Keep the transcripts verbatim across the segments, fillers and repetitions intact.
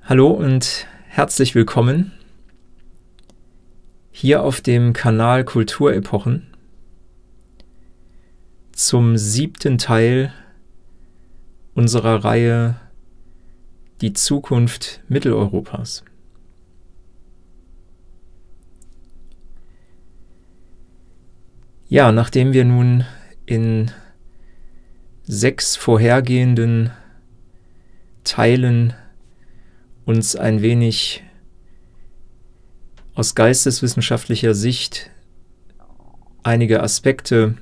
Hallo und herzlich willkommen hier auf dem Kanal Kulturepochen zum siebten Teil unserer Reihe Die Zukunft Mitteleuropas. Ja, nachdem wir nun in sechs vorhergehenden Teilen uns ein wenig aus geisteswissenschaftlicher Sicht einige Aspekte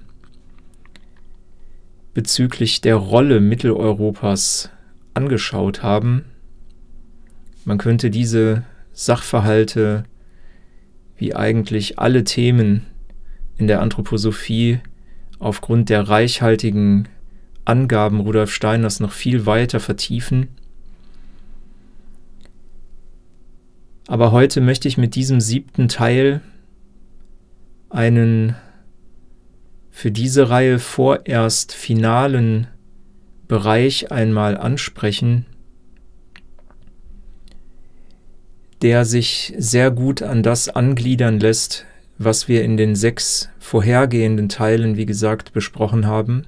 bezüglich der Rolle Mitteleuropas angeschaut haben. Man könnte diese Sachverhalte, wie eigentlich alle Themen in der Anthroposophie, aufgrund der reichhaltigen Angaben Rudolf Steiners noch viel weiter vertiefen. Aber heute möchte ich mit diesem siebten Teil einen für diese Reihe vorerst finalen Bereich einmal ansprechen, der sich sehr gut an das angliedern lässt, was wir in den sechs vorhergehenden Teilen, wie gesagt, besprochen haben,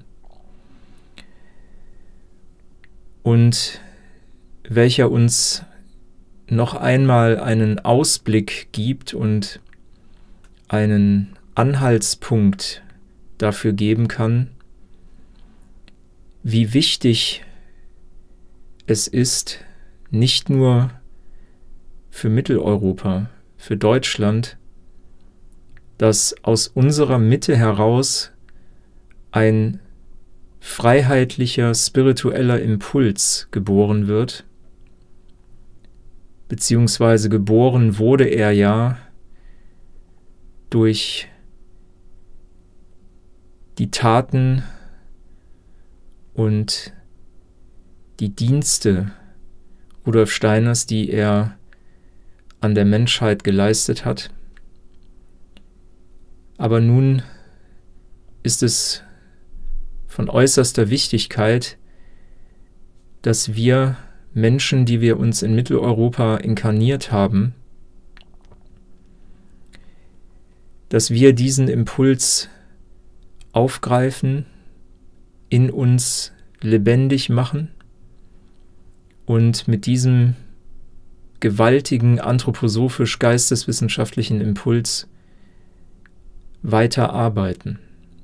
und welcher uns noch einmal einen Ausblick gibt und einen Anhaltspunkt dafür geben kann, wie wichtig es ist, nicht nur für Mitteleuropa, für Deutschland, dass aus unserer Mitte heraus ein freiheitlicher, spiritueller Impuls geboren wird, beziehungsweise geboren wurde er ja durch die Taten und die Dienste Rudolf Steiners, die er an der Menschheit geleistet hat. Aber nun ist es von äußerster Wichtigkeit, dass wir Menschen, die wir uns in Mitteleuropa inkarniert haben, dass wir diesen Impuls aufgreifen, in uns lebendig machen und mit diesem gewaltigen anthroposophisch-geisteswissenschaftlichen Impuls weiterarbeiten.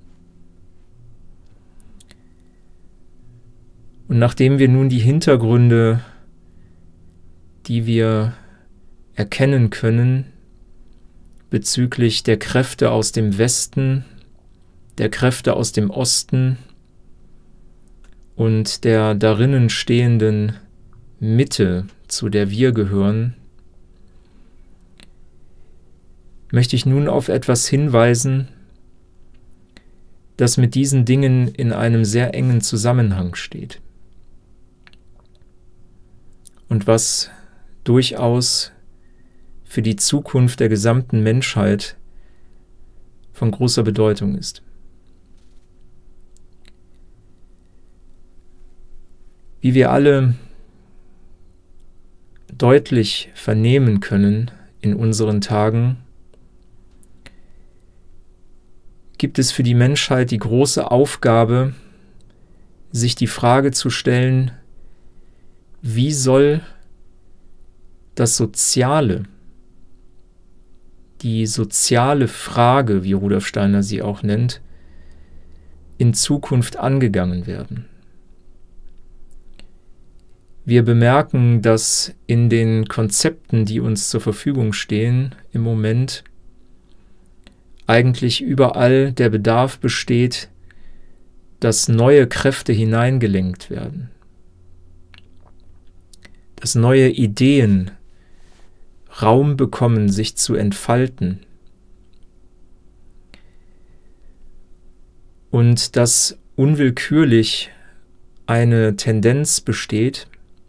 Und nachdem wir nun die Hintergründe, die wir erkennen können, bezüglich der Kräfte aus dem Westen, der Kräfte aus dem Osten und der darinnen stehenden Mitte, zu der wir gehören, möchte ich nun auf etwas hinweisen, das mit diesen Dingen in einem sehr engen Zusammenhang steht und was durchaus für die Zukunft der gesamten Menschheit von großer Bedeutung ist. Wie wir alle deutlich vernehmen können in unseren Tagen, gibt es für die Menschheit die große Aufgabe, sich die Frage zu stellen, wie soll das Soziale, die soziale Frage, wie Rudolf Steiner sie auch nennt, in Zukunft angegangen werden. Wir bemerken, dass in den Konzepten, die uns zur Verfügung stehen, im Moment eigentlich überall der Bedarf besteht, dass neue Kräfte hineingelenkt werden, dass neue Ideen Raum bekommen, sich zu entfalten, und dass unwillkürlich eine Tendenz besteht,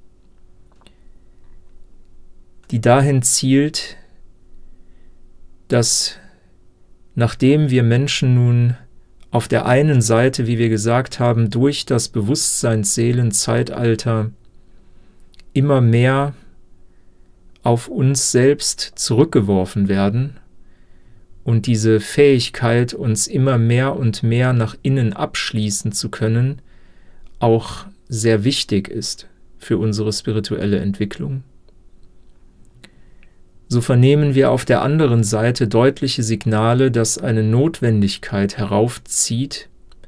die dahin zielt, dass nachdem wir Menschen nun auf der einen Seite, wie wir gesagt haben, durch das Bewusstseinsseelenzeitalter immer mehr auf uns selbst zurückgeworfen werden und diese Fähigkeit, uns immer mehr und mehr nach innen abschließen zu können, auch sehr wichtig ist für unsere spirituelle Entwicklung. So vernehmen wir auf der anderen Seite deutliche Signale, dass eine Notwendigkeit heraufzieht,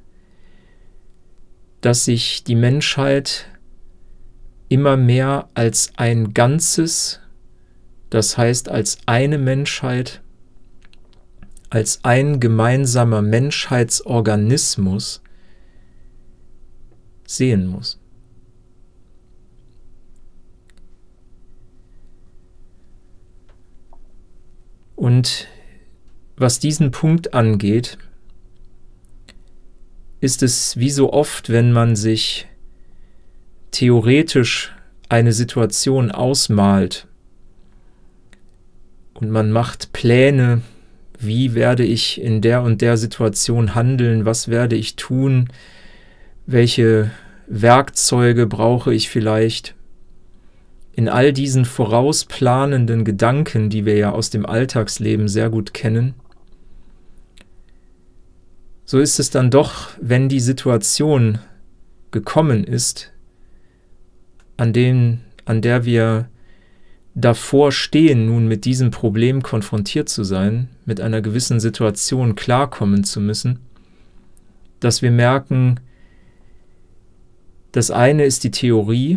dass sich die Menschheit immer mehr als ein Ganzes, das heißt als eine Menschheit, als ein gemeinsamer Menschheitsorganismus sehen muss. Und was diesen Punkt angeht, ist es wie so oft, wenn man sich theoretisch eine Situation ausmalt und man macht Pläne, wie werde ich in der und der Situation handeln, was werde ich tun, welche Werkzeuge brauche ich vielleicht. In all diesen vorausplanenden Gedanken, die wir ja aus dem Alltagsleben sehr gut kennen, so ist es dann doch, wenn die Situation gekommen ist, an, den, an der wir davor stehen, nun mit diesem Problem konfrontiert zu sein, mit einer gewissen Situation klarkommen zu müssen, dass wir merken, das eine ist die Theorie,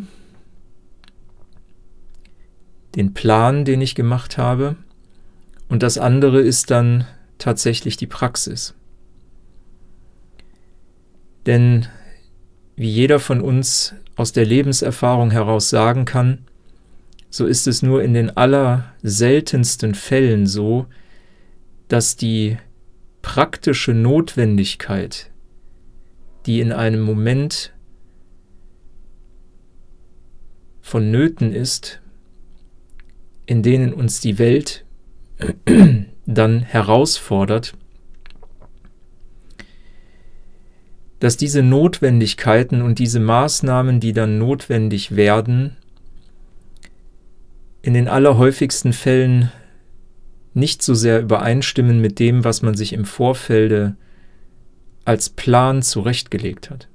den Plan, den ich gemacht habe, und das andere ist dann tatsächlich die Praxis. Denn wie jeder von uns aus der Lebenserfahrung heraus sagen kann, so ist es nur in den allerseltensten Fällen so, dass die praktische Notwendigkeit, die in einem Moment vonnöten ist, in denen uns die Welt dann herausfordert, dass diese Notwendigkeiten und diese Maßnahmen, die dann notwendig werden, in den allerhäufigsten Fällen nicht so sehr übereinstimmen mit dem, was man sich im Vorfelde als Plan zurechtgelegt hat.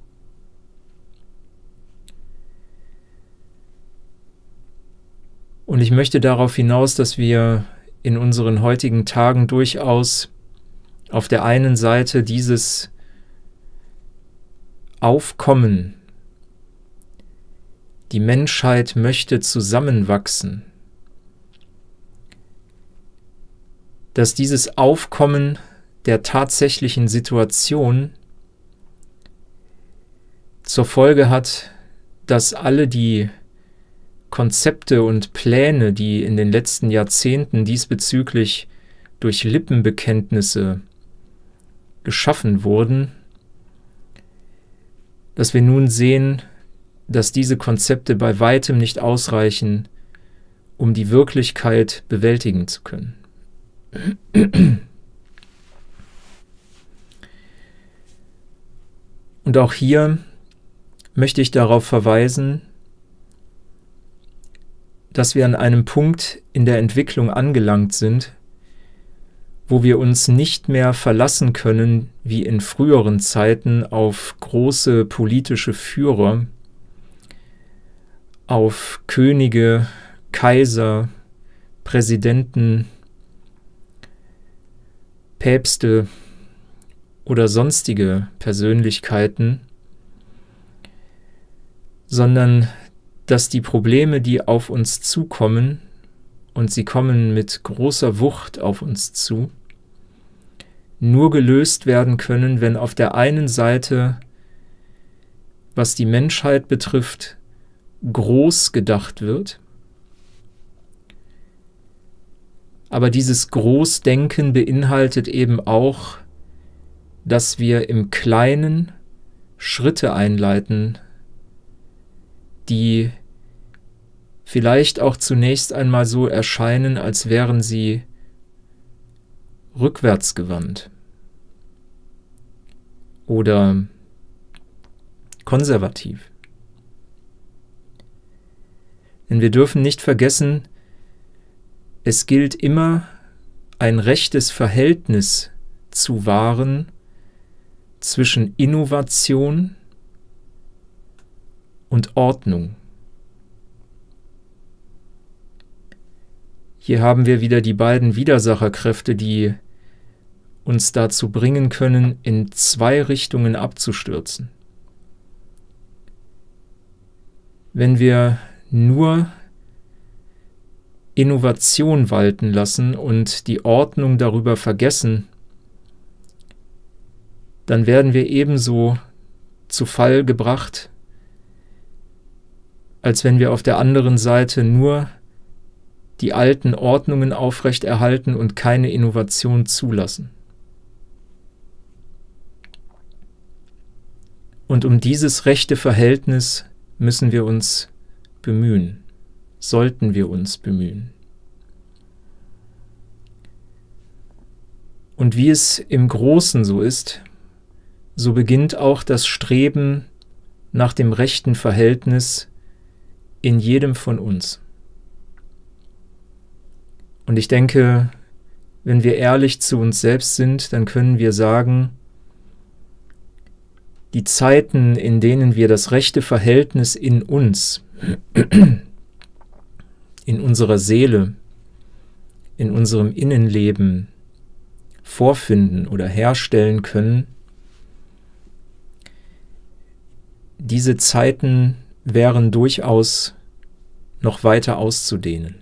Und ich möchte darauf hinaus, dass wir in unseren heutigen Tagen durchaus auf der einen Seite dieses Aufkommen, die Menschheit möchte zusammenwachsen, dass dieses Aufkommen der tatsächlichen Situation zur Folge hat, dass alle die Konzepte und Pläne, die in den letzten Jahrzehnten diesbezüglich durch Lippenbekenntnisse geschaffen wurden, dass wir nun sehen, dass diese Konzepte bei weitem nicht ausreichen, um die Wirklichkeit bewältigen zu können. Und auch hier möchte ich darauf verweisen, dass wir an einem Punkt in der Entwicklung angelangt sind, wo wir uns nicht mehr verlassen können, wie in früheren Zeiten, auf große politische Führer, auf Könige, Kaiser, Präsidenten, Päpste oder sonstige Persönlichkeiten, sondern dass die Probleme, die auf uns zukommen, und sie kommen mit großer Wucht auf uns zu, nur gelöst werden können, wenn auf der einen Seite, was die Menschheit betrifft, groß gedacht wird, aber dieses Großdenken beinhaltet eben auch, dass wir im Kleinen Schritte einleiten, die vielleicht auch zunächst einmal so erscheinen, als wären sie rückwärtsgewandt oder konservativ. Denn wir dürfen nicht vergessen, es gilt immer, ein rechtes Verhältnis zu wahren zwischen Innovation und Ordnung. Hier haben wir wieder die beiden Widersacherkräfte, die uns dazu bringen können, in zwei Richtungen abzustürzen. Wenn wir nur Innovation walten lassen und die Ordnung darüber vergessen, dann werden wir ebenso zu Fall gebracht, als wenn wir auf der anderen Seite nur die alten Ordnungen aufrechterhalten und keine Innovation zulassen. Und um dieses rechte Verhältnis müssen wir uns bemühen, sollten wir uns bemühen. Und wie es im Großen so ist, so beginnt auch das Streben nach dem rechten Verhältnis in jedem von uns. Und ich denke, wenn wir ehrlich zu uns selbst sind, dann können wir sagen, die Zeiten, in denen wir das rechte Verhältnis in uns, in unserer Seele, in unserem Innenleben vorfinden oder herstellen können, diese Zeiten wären durchaus noch weiter auszudehnen.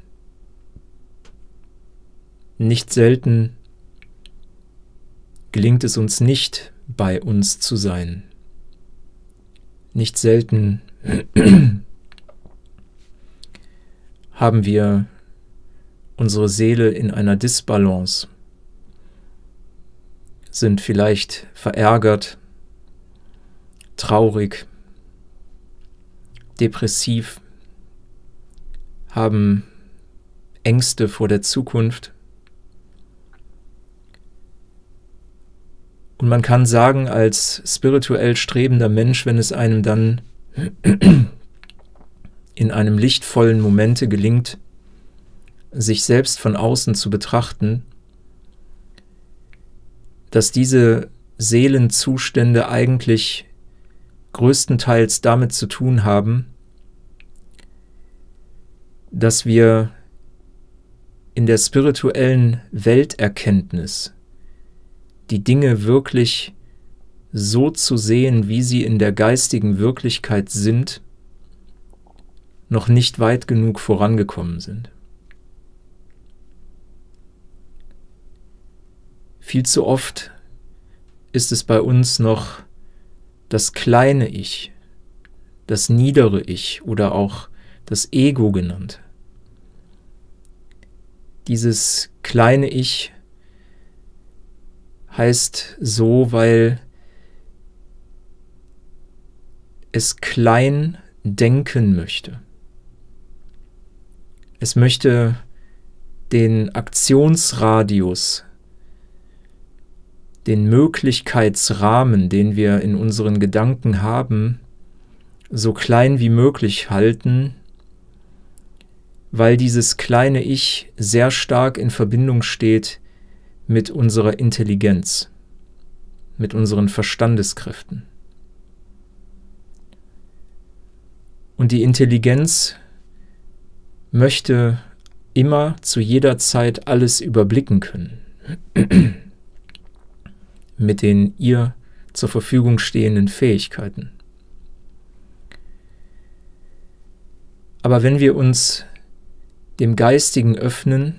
Nicht selten gelingt es uns nicht, bei uns zu sein. Nicht selten haben wir unsere Seele in einer Disbalance, sind vielleicht verärgert, traurig, depressiv, haben Ängste vor der Zukunft. Und man kann sagen, als spirituell strebender Mensch, wenn es einem dann in einem lichtvollen Momente gelingt, sich selbst von außen zu betrachten, dass diese Seelenzustände eigentlich größtenteils damit zu tun haben, dass wir in der spirituellen Welterkenntnis die Dinge wirklich so zu sehen, wie sie in der geistigen Wirklichkeit sind, noch nicht weit genug vorangekommen sind. Viel zu oft ist es bei uns noch das kleine Ich, das niedere Ich oder auch das Ego genannt. Dieses kleine Ich heißt so, weil es klein denken möchte. Es möchte den Aktionsradius, den Möglichkeitsrahmen, den wir in unseren Gedanken haben, so klein wie möglich halten, weil dieses kleine Ich sehr stark in Verbindung steht mit unserer Intelligenz, mit unseren Verstandeskräften. Und die Intelligenz möchte immer zu jeder Zeit alles überblicken können, mit den ihr zur Verfügung stehenden Fähigkeiten. Aber wenn wir uns dem Geistigen öffnen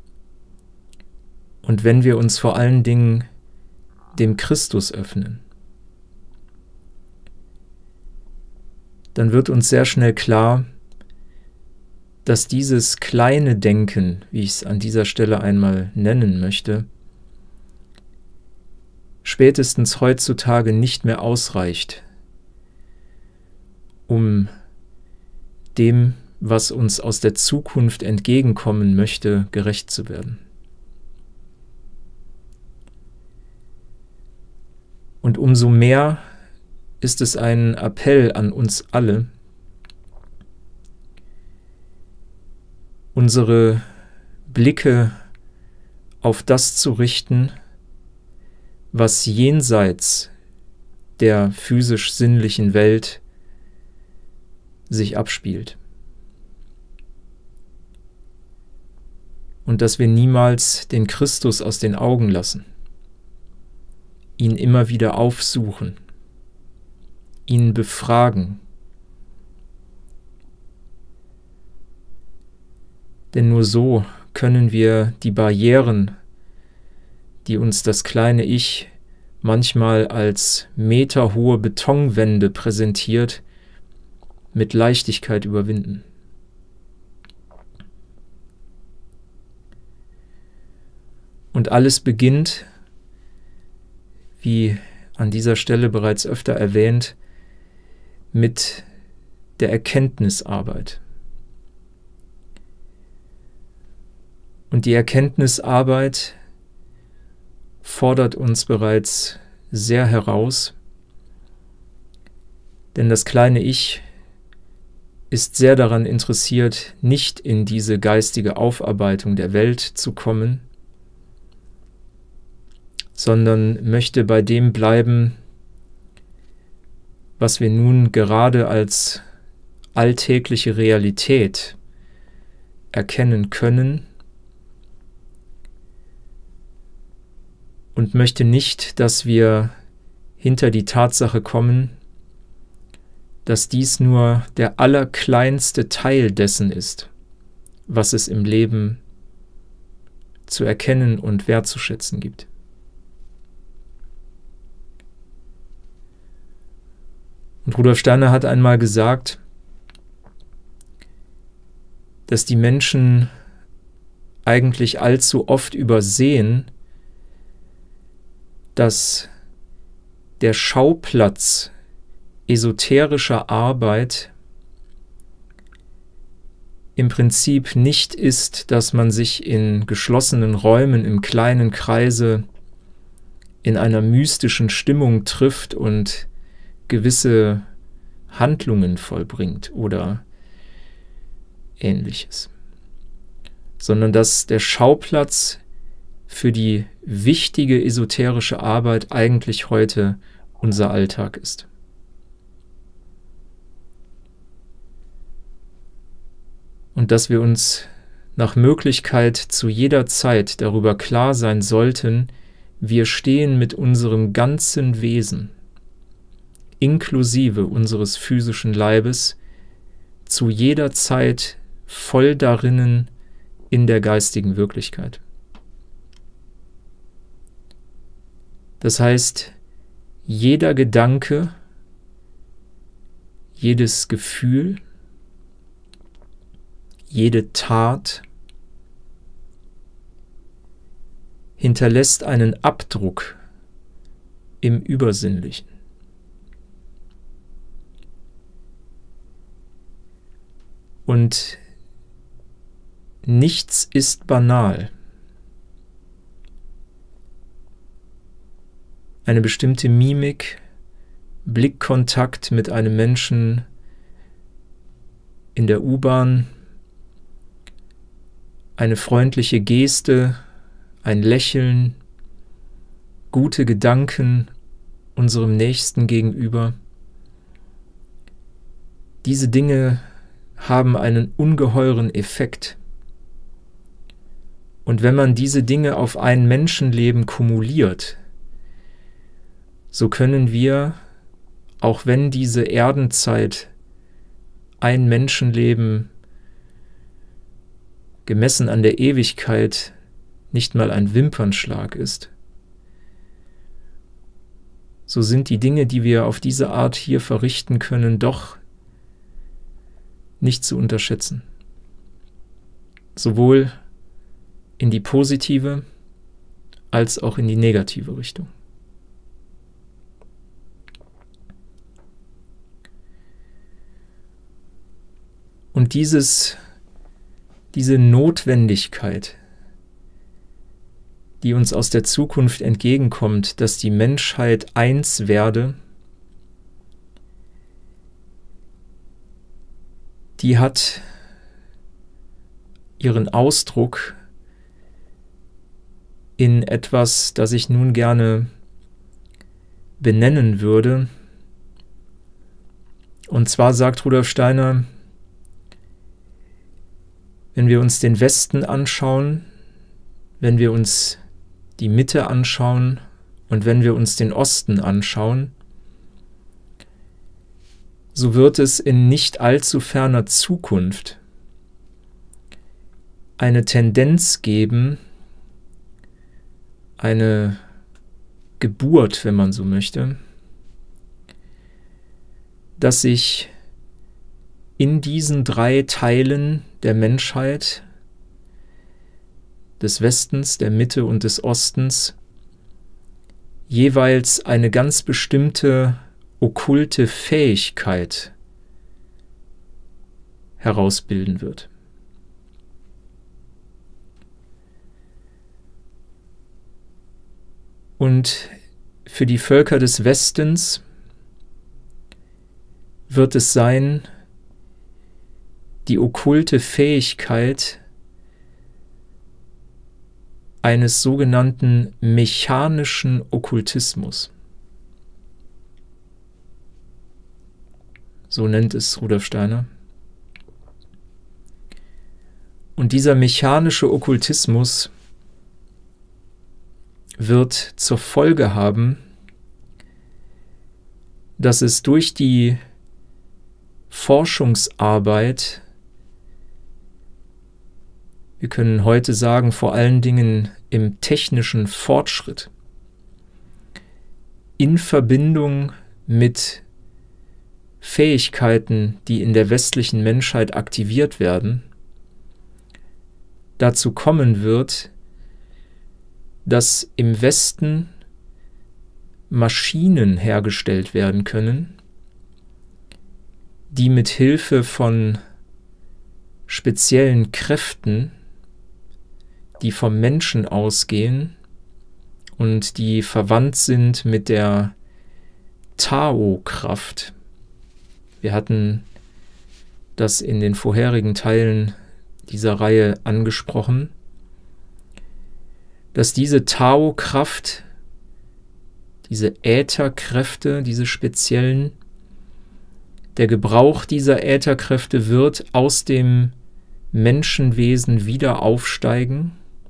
und wenn wir uns vor allen Dingen dem Christus öffnen, dann wird uns sehr schnell klar, dass dieses kleine Denken, wie ich es an dieser Stelle einmal nennen möchte, spätestens heutzutage nicht mehr ausreicht, um dem, was uns aus der Zukunft entgegenkommen möchte, gerecht zu werden. Und umso mehr ist es ein Appell an uns alle, unsere Blicke auf das zu richten, was jenseits der physisch-sinnlichen Welt sich abspielt. Und dass wir niemals den Christus aus den Augen lassen, ihn immer wieder aufsuchen, ihn befragen. Denn nur so können wir die Barrieren, die uns das kleine Ich manchmal als meterhohe Betonwände präsentiert, mit Leichtigkeit überwinden. Und alles beginnt, wie an dieser Stelle bereits öfter erwähnt, mit der Erkenntnisarbeit. Und die Erkenntnisarbeit fordert uns bereits sehr heraus, denn das kleine Ich ist sehr daran interessiert, nicht in diese geistige Aufarbeitung der Welt zu kommen, sondern möchte bei dem bleiben, was wir nun gerade als alltägliche Realität erkennen können, und möchte nicht, dass wir hinter die Tatsache kommen, dass dies nur der allerkleinste Teil dessen ist, was es im Leben zu erkennen und wertzuschätzen gibt. Und Rudolf Steiner hat einmal gesagt, dass die Menschen eigentlich allzu oft übersehen, dass der Schauplatz esoterischer Arbeit im Prinzip nicht ist, dass man sich in geschlossenen Räumen im kleinen Kreise in einer mystischen Stimmung trifft und gewisse Handlungen vollbringt oder Ähnliches, sondern dass der Schauplatz für die wichtige esoterische Arbeit eigentlich heute unser Alltag ist. Und dass wir uns nach Möglichkeit zu jeder Zeit darüber klar sein sollten, wir stehen mit unserem ganzen Wesen, inklusive unseres physischen Leibes, zu jeder Zeit voll darinnen in der geistigen Wirklichkeit. Das heißt, jeder Gedanke, jedes Gefühl, jede Tat hinterlässt einen Abdruck im Übersinnlichen. Und nichts ist banal. Eine bestimmte Mimik, Blickkontakt mit einem Menschen in der U-Bahn, eine freundliche Geste, ein Lächeln, gute Gedanken unserem Nächsten gegenüber. Diese Dinge haben einen ungeheuren Effekt. Und wenn man diese Dinge auf ein Menschenleben kumuliert, so können wir, auch wenn diese Erdenzeit ein Menschenleben gemessen an der Ewigkeit nicht mal ein Wimpernschlag ist, so sind die Dinge, die wir auf diese Art hier verrichten können, doch nicht zu unterschätzen. Sowohl in die positive als auch in die negative Richtung. Und dieses, diese Notwendigkeit, die uns aus der Zukunft entgegenkommt, dass die Menschheit eins werde, die hat ihren Ausdruck in etwas, das ich nun gerne benennen würde. Und zwar sagt Rudolf Steiner, wenn wir uns den Westen anschauen, wenn wir uns die Mitte anschauen und wenn wir uns den Osten anschauen, so wird es in nicht allzu ferner Zukunft eine Tendenz geben, eine Geburt, wenn man so möchte, dass sich in diesen drei Teilen der Menschheit, des Westens, der Mitte und des Ostens, jeweils eine ganz bestimmte okkulte Fähigkeit herausbilden wird. Und für die Völker des Westens wird es sein, die okkulte Fähigkeit eines sogenannten mechanischen Okkultismus. So nennt es Rudolf Steiner. Und dieser mechanische Okkultismus wird zur Folge haben, dass es durch die Forschungsarbeit, wir können heute sagen, vor allen Dingen im technischen Fortschritt, in Verbindung mit Fähigkeiten, die in der westlichen Menschheit aktiviert werden, dazu kommen wird, dass im Westen Maschinen hergestellt werden können, die mit Hilfe von speziellen Kräften, die vom Menschen ausgehen und die verwandt sind mit der Tao-Kraft. Wir hatten das in den vorherigen Teilen dieser Reihe angesprochen, dass diese Tao-Kraft, diese Ätherkräfte, diese speziellen, der Gebrauch dieser Ätherkräfte wird aus dem Menschenwesen wieder aufsteigen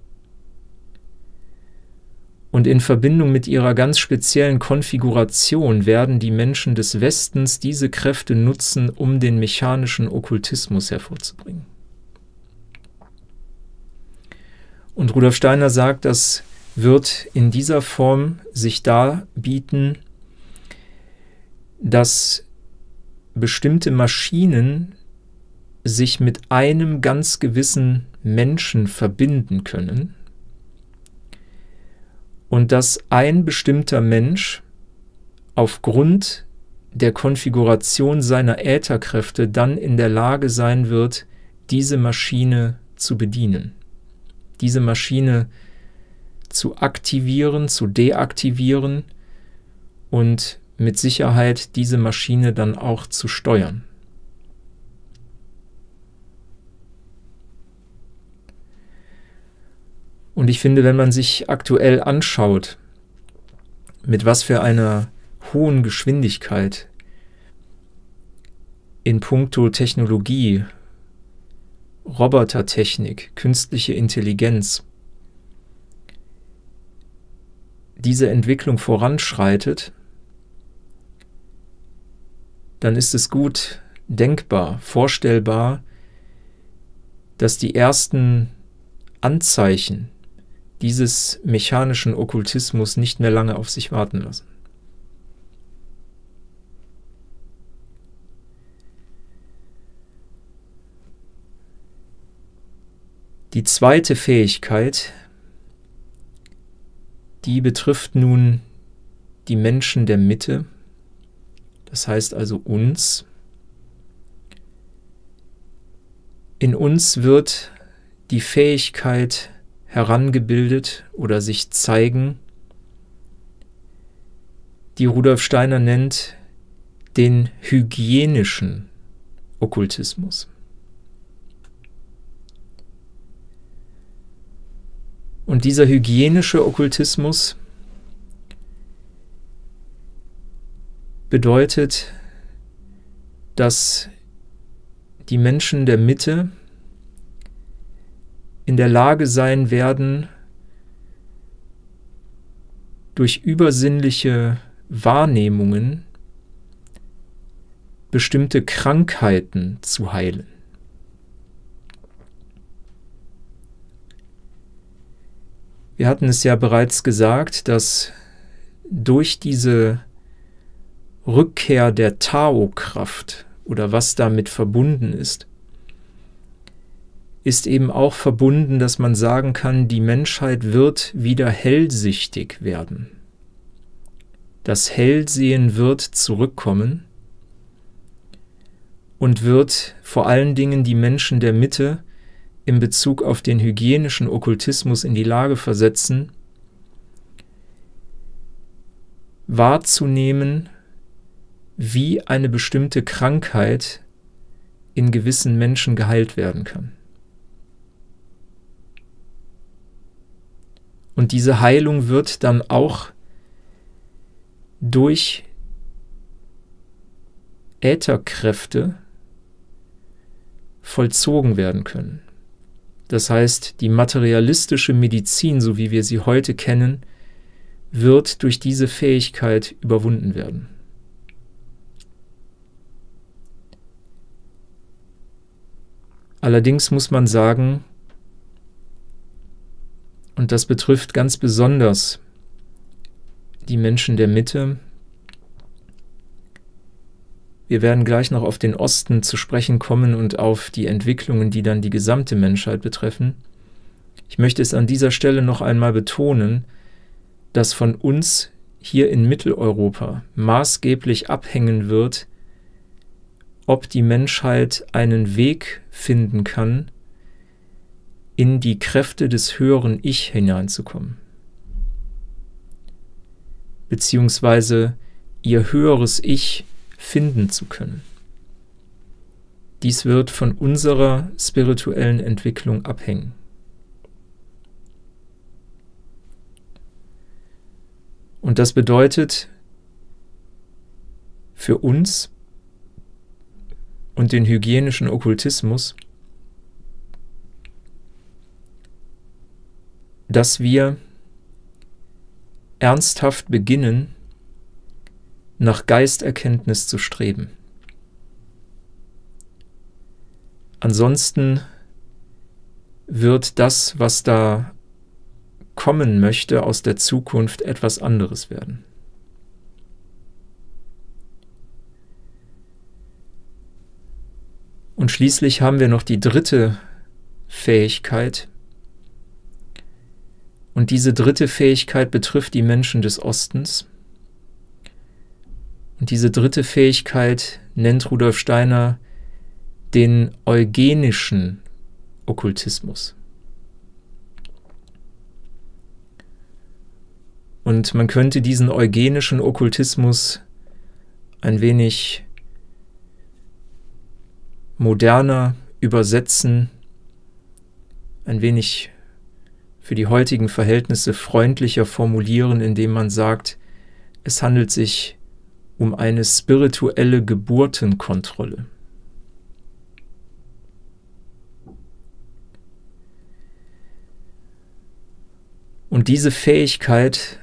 und in Verbindung mit ihrer ganz speziellen Konfiguration werden die Menschen des Westens diese Kräfte nutzen, um den mechanischen Okkultismus hervorzubringen. Und Rudolf Steiner sagt, das wird in dieser Form sich darbieten, dass bestimmte Maschinen sich mit einem ganz gewissen Menschen verbinden können und dass ein bestimmter Mensch aufgrund der Konfiguration seiner Ätherkräfte dann in der Lage sein wird, diese Maschine zu bedienen, diese Maschine zu aktivieren, zu deaktivieren und mit Sicherheit diese Maschine dann auch zu steuern. Und ich finde, wenn man sich aktuell anschaut, mit was für einer hohen Geschwindigkeit in puncto Technologie, Robotertechnik, künstliche Intelligenz diese Entwicklung voranschreitet, dann ist es gut denkbar, vorstellbar, dass die ersten Anzeichen dieses mechanischen Okkultismus nicht mehr lange auf sich warten lassen. Die zweite Fähigkeit, die betrifft nun die Menschen der Mitte, das heißt also uns. In uns wird die Fähigkeit herangebildet oder sich zeigen, die Rudolf Steiner nennt den hygienischen Okkultismus. Und dieser hygienische Okkultismus bedeutet, dass die Menschen der Mitte in der Lage sein werden, durch übersinnliche Wahrnehmungen bestimmte Krankheiten zu heilen. Wir hatten es ja bereits gesagt, dass durch diese Rückkehr der Tao-Kraft oder was damit verbunden ist, ist eben auch verbunden, dass man sagen kann, die Menschheit wird wieder hellsichtig werden. Das Hellsehen wird zurückkommen und wird vor allen Dingen die Menschen der Mitte in Bezug auf den hygienischen Okkultismus in die Lage versetzen, wahrzunehmen, wie eine bestimmte Krankheit in gewissen Menschen geheilt werden kann. Und diese Heilung wird dann auch durch Ätherkräfte vollzogen werden können. Das heißt, die materialistische Medizin, so wie wir sie heute kennen, wird durch diese Fähigkeit überwunden werden. Allerdings muss man sagen, und das betrifft ganz besonders die Menschen der Mitte, wir werden gleich noch auf den Osten zu sprechen kommen und auf die Entwicklungen, die dann die gesamte Menschheit betreffen. Ich möchte es an dieser Stelle noch einmal betonen, dass von uns hier in Mitteleuropa maßgeblich abhängen wird, ob die Menschheit einen Weg finden kann, in die Kräfte des höheren Ich hineinzukommen, beziehungsweise ihr höheres Ich finden zu können. Dies wird von unserer spirituellen Entwicklung abhängen. Und das bedeutet für uns und den hygienischen Okkultismus, dass wir ernsthaft beginnen, nach Geisterkenntnis zu streben. Ansonsten wird das, was da kommen möchte, aus der Zukunft etwas anderes werden. Und schließlich haben wir noch die dritte Fähigkeit. Und diese dritte Fähigkeit betrifft die Menschen des Ostens. Und diese dritte Fähigkeit nennt Rudolf Steiner den eugenischen Okkultismus. Und man könnte diesen eugenischen Okkultismus ein wenig moderner übersetzen, ein wenig für die heutigen Verhältnisse freundlicher formulieren, indem man sagt, es handelt sich um eine spirituelle Geburtenkontrolle. Und diese Fähigkeit,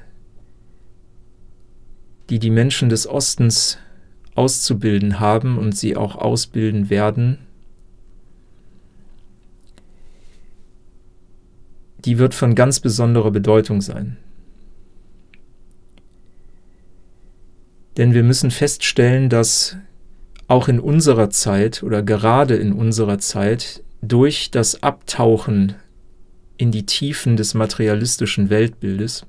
die die Menschen des Ostens auszubilden haben und sie auch ausbilden werden, die wird von ganz besonderer Bedeutung sein. Denn wir müssen feststellen, dass auch in unserer Zeit oder gerade in unserer Zeit durch das Abtauchen in die Tiefen des materialistischen Weltbildes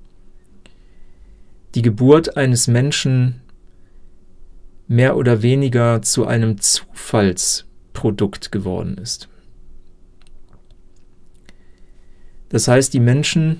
die Geburt eines Menschen mehr oder weniger zu einem Zufallsprodukt geworden ist. Das heißt, die Menschen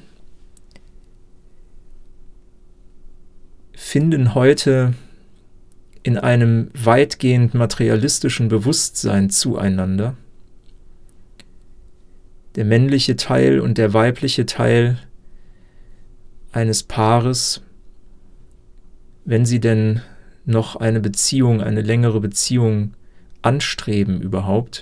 finden heute in einem weitgehend materialistischen Bewusstsein zueinander, der männliche Teil und der weibliche Teil eines Paares, wenn sie denn noch eine Beziehung, eine längere Beziehung anstreben überhaupt,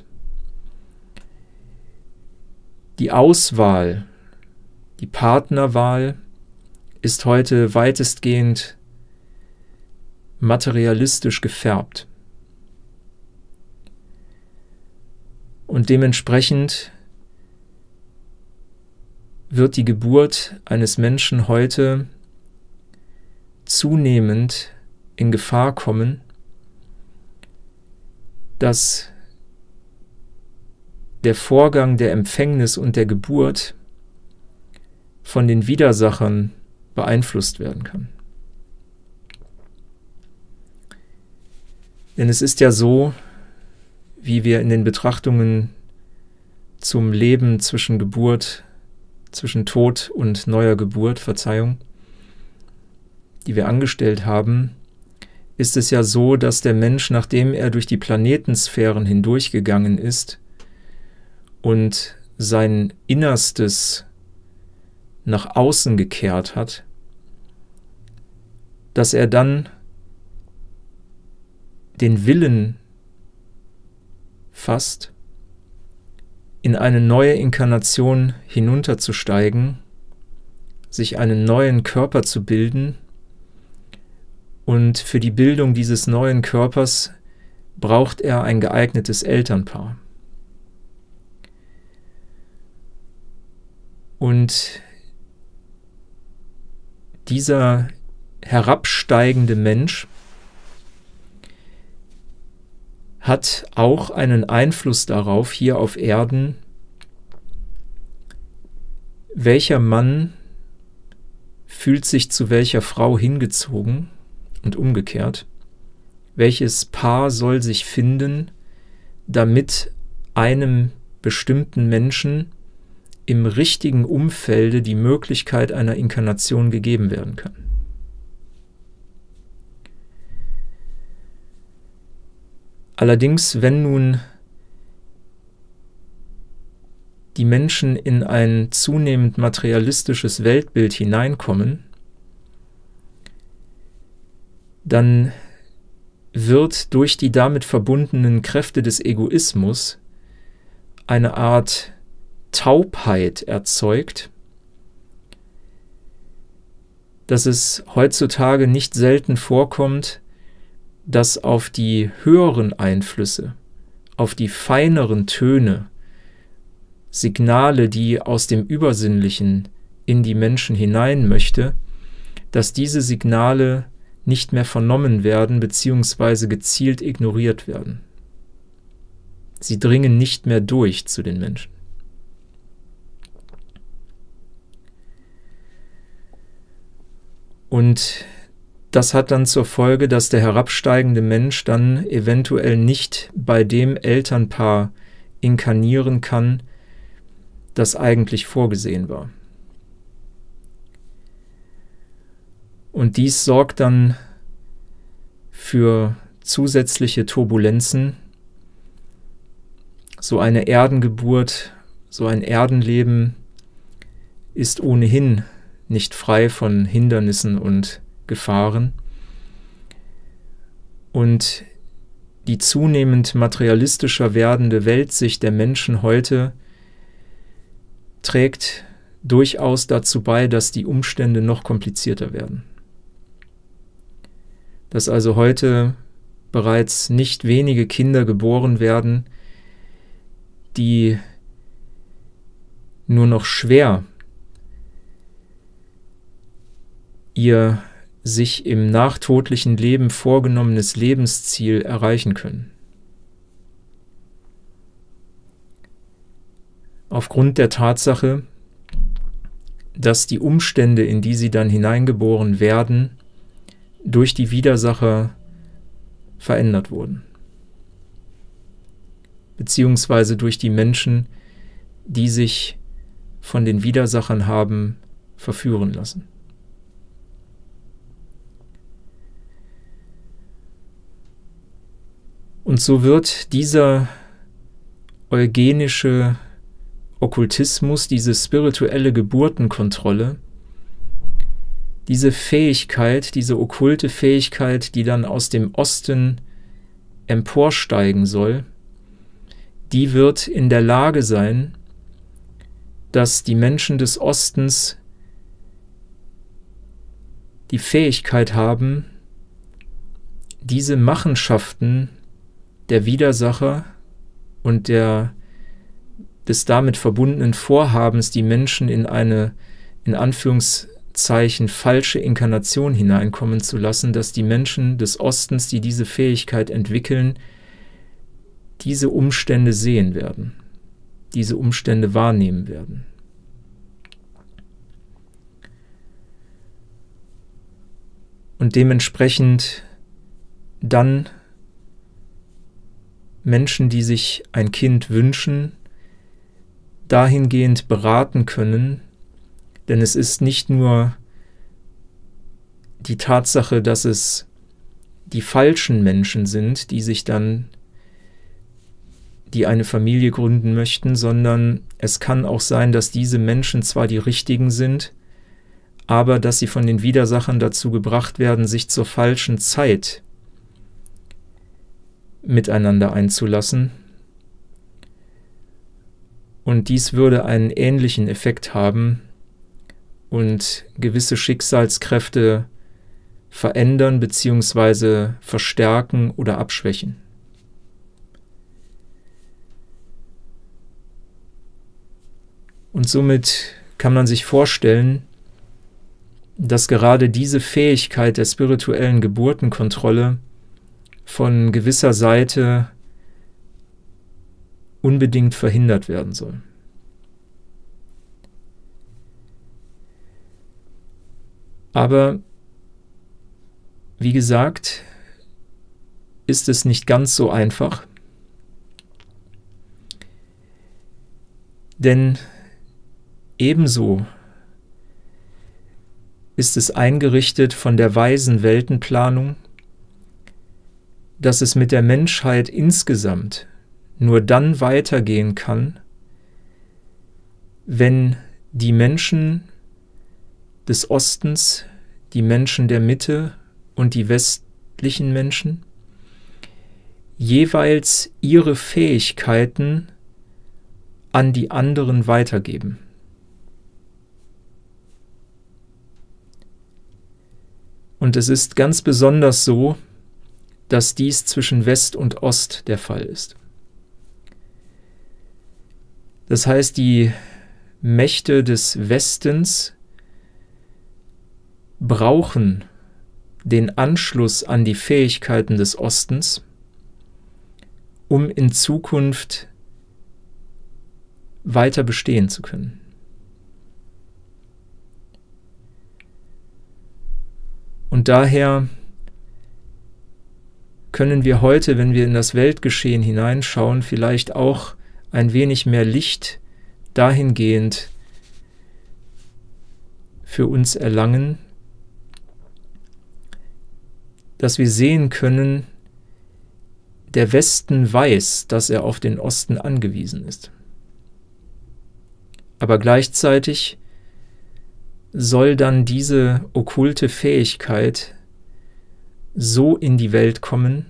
die Auswahl, die Partnerwahl ist heute weitestgehend materialistisch gefärbt. Und dementsprechend wird die Geburt eines Menschen heute zunehmend in Gefahr kommen, dass der Vorgang der Empfängnis und der Geburt von den Widersachern beeinflusst werden kann. Denn es ist ja so, wie wir in den Betrachtungen zum Leben zwischen Geburt, zwischen Tod und neuer Geburt, Verzeihung, die wir angestellt haben, ist es ja so, dass der Mensch, nachdem er durch die Planetensphären hindurchgegangen ist und sein Innerstes nach außen gekehrt hat, dass er dann den Willen fasst, in eine neue Inkarnation hinunterzusteigen, sich einen neuen Körper zu bilden, und für die Bildung dieses neuen Körpers braucht er ein geeignetes Elternpaar. Und dieser herabsteigende Mensch hat auch einen Einfluss darauf, hier auf Erden, welcher Mann fühlt sich zu welcher Frau hingezogen und umgekehrt. Welches Paar soll sich finden, damit einem bestimmten Menschen im richtigen Umfelde die Möglichkeit einer Inkarnation gegeben werden kann. Allerdings, wenn nun die Menschen in ein zunehmend materialistisches Weltbild hineinkommen, dann wird durch die damit verbundenen Kräfte des Egoismus eine Art Taubheit erzeugt, dass es heutzutage nicht selten vorkommt, dass auf die höheren Einflüsse, auf die feineren Töne, Signale, die aus dem Übersinnlichen in die Menschen hinein möchte, dass diese Signale nicht mehr vernommen werden bzw. gezielt ignoriert werden. Sie dringen nicht mehr durch zu den Menschen. Und das hat dann zur Folge, dass der herabsteigende Mensch dann eventuell nicht bei dem Elternpaar inkarnieren kann, das eigentlich vorgesehen war. Und dies sorgt dann für zusätzliche Turbulenzen. So eine Erdengeburt, so ein Erdenleben ist ohnehin nicht frei von Hindernissen und Gefahren. Und die zunehmend materialistischer werdende Weltsicht der Menschen heute trägt durchaus dazu bei, dass die Umstände noch komplizierter werden. Dass also heute bereits nicht wenige Kinder geboren werden, die nur noch schwer ihr sich im nachtodlichen Leben vorgenommenes Lebensziel erreichen können. Aufgrund der Tatsache, dass die Umstände, in die sie dann hineingeboren werden, durch die Widersacher verändert wurden. Beziehungsweise durch die Menschen, die sich von den Widersachern haben verführen lassen. Und so wird dieser eugenische, Okkultismus, diese spirituelle Geburtenkontrolle, diese Fähigkeit, diese okkulte Fähigkeit, die dann aus dem Osten emporsteigen soll, die wird in der Lage sein, dass die Menschen des Ostens die Fähigkeit haben, diese Machenschaften der Widersacher und der, des damit verbundenen Vorhabens, die Menschen in eine, in Anführungszeichen, falsche Inkarnation hineinkommen zu lassen, dass die Menschen des Ostens, die diese Fähigkeit entwickeln, diese Umstände sehen werden, diese Umstände wahrnehmen werden. Und dementsprechend dann Menschen, die sich ein Kind wünschen, dahingehend beraten können, denn es ist nicht nur die Tatsache, dass es die falschen Menschen sind, die sich dann, die eine Familie gründen möchten, sondern es kann auch sein, dass diese Menschen zwar die richtigen sind, aber dass sie von den Widersachern dazu gebracht werden, sich zur falschen Zeit miteinander einzulassen. Und dies würde einen ähnlichen Effekt haben und gewisse Schicksalskräfte verändern bzw. verstärken oder abschwächen. Und somit kann man sich vorstellen, dass gerade diese Fähigkeit der spirituellen Geburtenkontrolle von gewisser Seite unbedingt verhindert werden soll. Aber wie gesagt, ist es nicht ganz so einfach, denn ebenso ist es eingerichtet von der weisen Weltenplanung, dass es mit der Menschheit insgesamt nur dann weitergehen kann, wenn die Menschen des Ostens, die Menschen der Mitte und die westlichen Menschen jeweils ihre Fähigkeiten an die anderen weitergeben. Und es ist ganz besonders so, dass dies zwischen West und Ost der Fall ist. Das heißt, die Mächte des Westens brauchen den Anschluss an die Fähigkeiten des Ostens, um in Zukunft weiter bestehen zu können. Und daher können wir heute, wenn wir in das Weltgeschehen hineinschauen, vielleicht auch ein wenig mehr Licht dahingehend für uns erlangen, dass wir sehen können, der Westen weiß, dass er auf den Osten angewiesen ist. Aber gleichzeitig soll dann diese okkulte Fähigkeit so in die Welt kommen,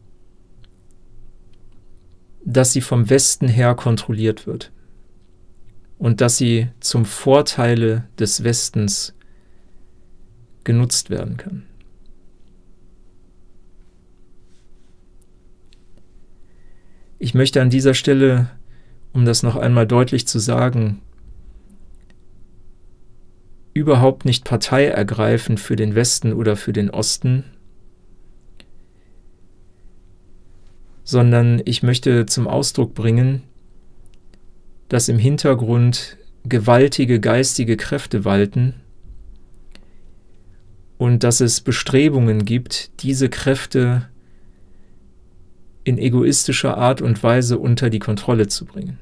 dass sie vom Westen her kontrolliert wird und dass sie zum Vorteile des Westens genutzt werden kann. Ich möchte an dieser Stelle, um das noch einmal deutlich zu sagen, überhaupt nicht Partei ergreifen für den Westen oder für den Osten, sondern ich möchte zum Ausdruck bringen, dass im Hintergrund gewaltige geistige Kräfte walten und dass es Bestrebungen gibt, diese Kräfte in egoistischer Art und Weise unter die Kontrolle zu bringen.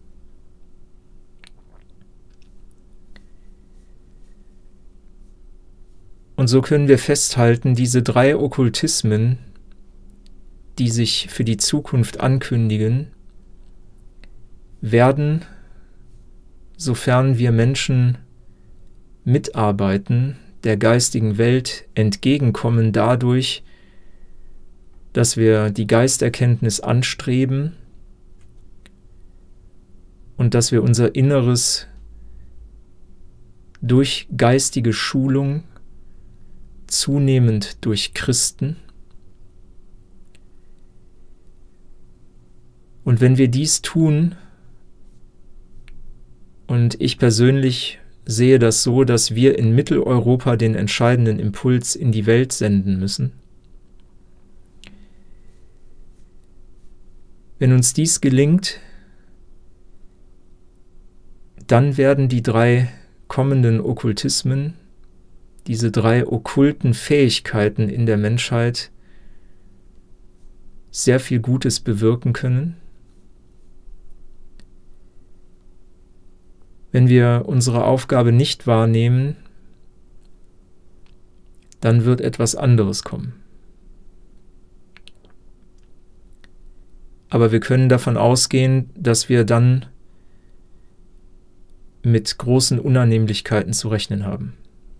Und so können wir festhalten, diese drei Okkultismen, die sich für die Zukunft ankündigen, werden sofern wir Menschen mitarbeiten, der geistigen Welt entgegenkommen dadurch, dass wir die Geisterkenntnis anstreben und dass wir unser Inneres durch geistige Schulung zunehmend durch Christen. Und wenn wir dies tun, und ich persönlich sehe das so, dass wir in Mitteleuropa den entscheidenden Impuls in die Welt senden müssen. Wenn uns dies gelingt, dann werden die drei kommenden Okkultismen, diese drei okkulten Fähigkeiten in der Menschheit, sehr viel Gutes bewirken können. Wenn wir unsere Aufgabe nicht wahrnehmen, dann wird etwas anderes kommen. Aber wir können davon ausgehen, dass wir dann mit großen Unannehmlichkeiten zu rechnen haben.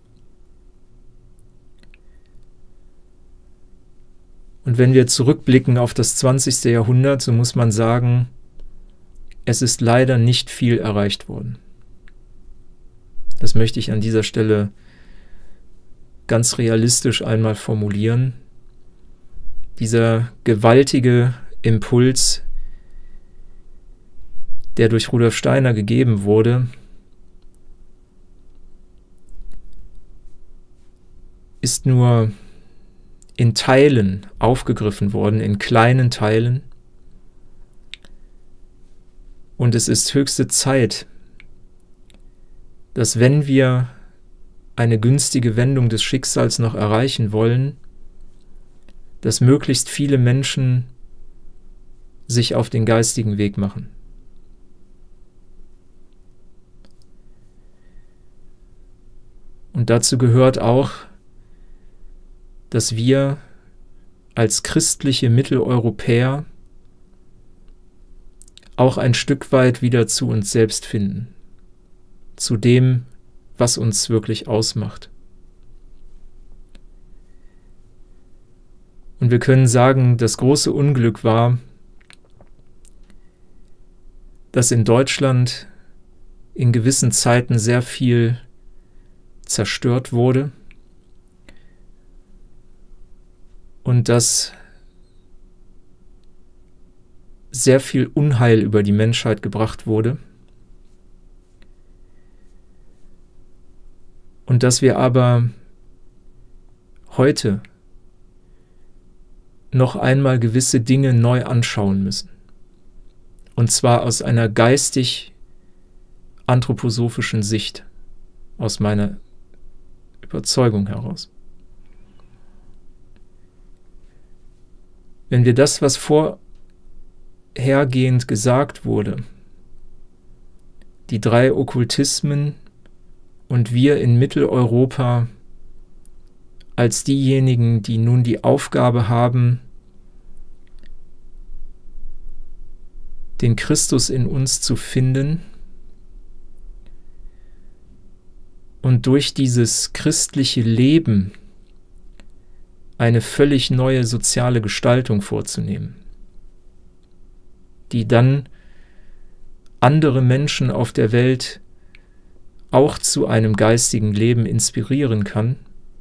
Und wenn wir zurückblicken auf das zwanzigste Jahrhundert, so muss man sagen, es ist leider nicht viel erreicht worden. Das möchte ich an dieser Stelle ganz realistisch einmal formulieren. Dieser gewaltige Impuls, der durch Rudolf Steiner gegeben wurde, ist nur in Teilen aufgegriffen worden, in kleinen Teilen. Und es ist höchste Zeit, dass wenn wir eine günstige Wendung des Schicksals noch erreichen wollen, dass möglichst viele Menschen sich auf den geistigen Weg machen. Und dazu gehört auch, dass wir als christliche Mitteleuropäer auch ein Stück weit wieder zu uns selbst finden, zu dem, was uns wirklich ausmacht. Und wir können sagen, das große Unglück war, dass in Deutschland in gewissen Zeiten sehr viel zerstört wurde und dass sehr viel Unheil über die Menschheit gebracht wurde und dass wir aber heute noch einmal gewisse Dinge neu anschauen müssen. Und zwar aus einer geistig-anthroposophischen Sicht, aus meiner Überzeugung heraus. Wenn wir das, was vorhergehend gesagt wurde, die drei Okkultismen und wir in Mitteleuropa als diejenigen, die nun die Aufgabe haben, den Christus in uns zu finden und durch dieses christliche Leben eine völlig neue soziale Gestaltung vorzunehmen, die dann andere Menschen auf der Welt auch zu einem geistigen Leben inspirieren kann,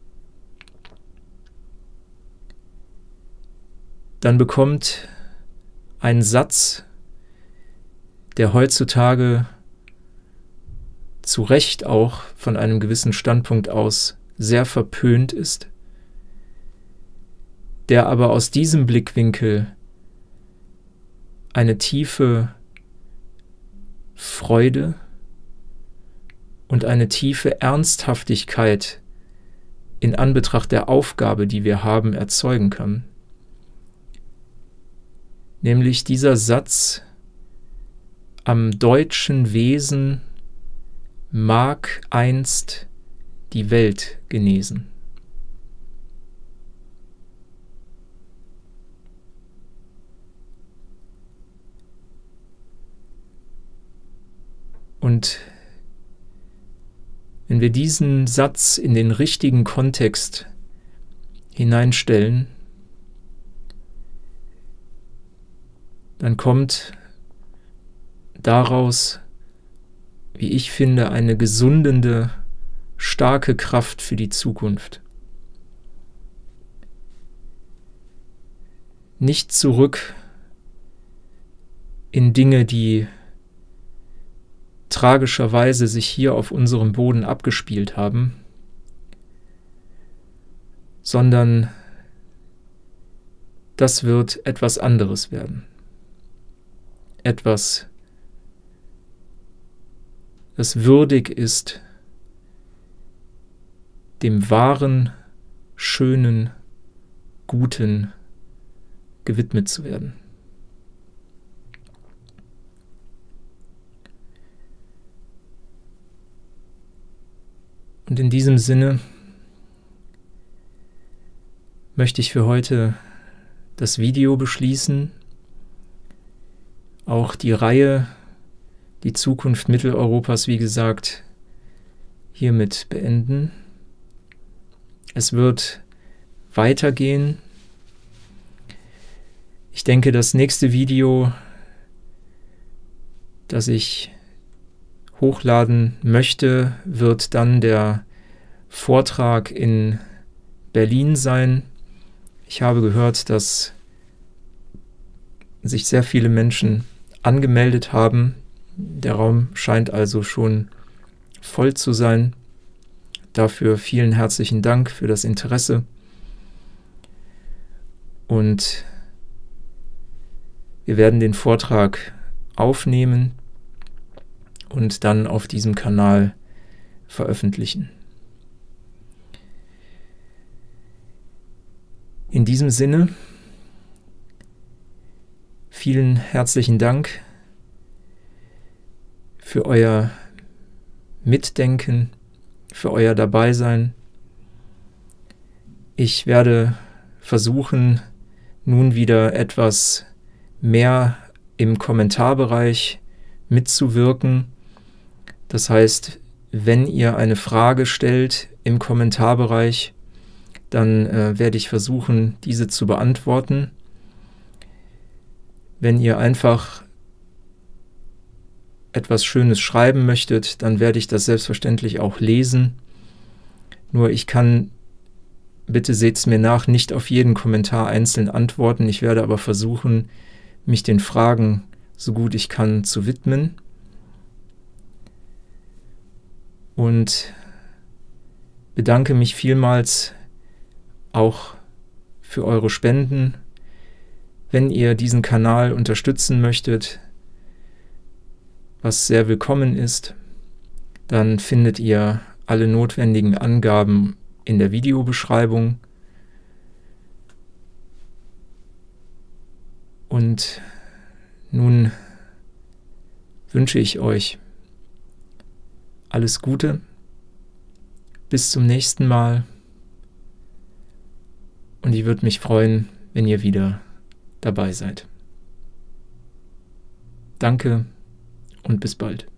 dann bekommt ein Satz, der heutzutage zu Recht auch von einem gewissen Standpunkt aus sehr verpönt ist, der aber aus diesem Blickwinkel eine tiefe Freude und eine tiefe Ernsthaftigkeit in Anbetracht der Aufgabe, die wir haben, erzeugen kann. Nämlich dieser Satz: Am deutschen Wesen mag einst die Welt genesen. Und Wenn wir diesen Satz in den richtigen Kontext hineinstellen, dann kommt daraus, wie ich finde, eine gesundende, starke Kraft für die Zukunft. Nicht zurück in Dinge, die tragischerweise sich hier auf unserem Boden abgespielt haben, sondern das wird etwas anderes werden. Etwas, das würdig ist, dem wahren, schönen, guten gewidmet zu werden. Und in diesem Sinne möchte ich für heute das Video beschließen, auch die Reihe Die Zukunft Mitteleuropas, wie gesagt, hiermit beenden. Es wird weitergehen. Ich denke, das nächste Video, das ich hochladen möchte, wird dann der Vortrag in Berlin sein. Ich habe gehört, dass sich sehr viele Menschen angemeldet haben. Der Raum scheint also schon voll zu sein. Dafür vielen herzlichen Dank für das Interesse. Und wir werden den Vortrag aufnehmen und dann auf diesem Kanal veröffentlichen. In diesem Sinne, vielen herzlichen Dank für euer Mitdenken, für euer Dabeisein. Ich werde versuchen, nun wieder etwas mehr im Kommentarbereich mitzuwirken. Das heißt, wenn ihr eine Frage stellt im Kommentarbereich, dann äh, werde ich versuchen, diese zu beantworten. Wenn ihr einfach etwas Schönes schreiben möchtet, dann werde ich das selbstverständlich auch lesen. Nur ich kann, bitte seht's mir nach, nicht auf jeden Kommentar einzeln antworten. Ich werde aber versuchen, mich den Fragen so gut ich kann zu widmen. Und bedanke mich vielmals auch für eure Spenden. Wenn ihr diesen Kanal unterstützen möchtet, was sehr willkommen ist, dann findet ihr alle notwendigen Angaben in der Videobeschreibung. Und nun wünsche ich euch alles Gute, bis zum nächsten Mal und ich würde mich freuen, wenn ihr wieder dabei seid. Danke und bis bald.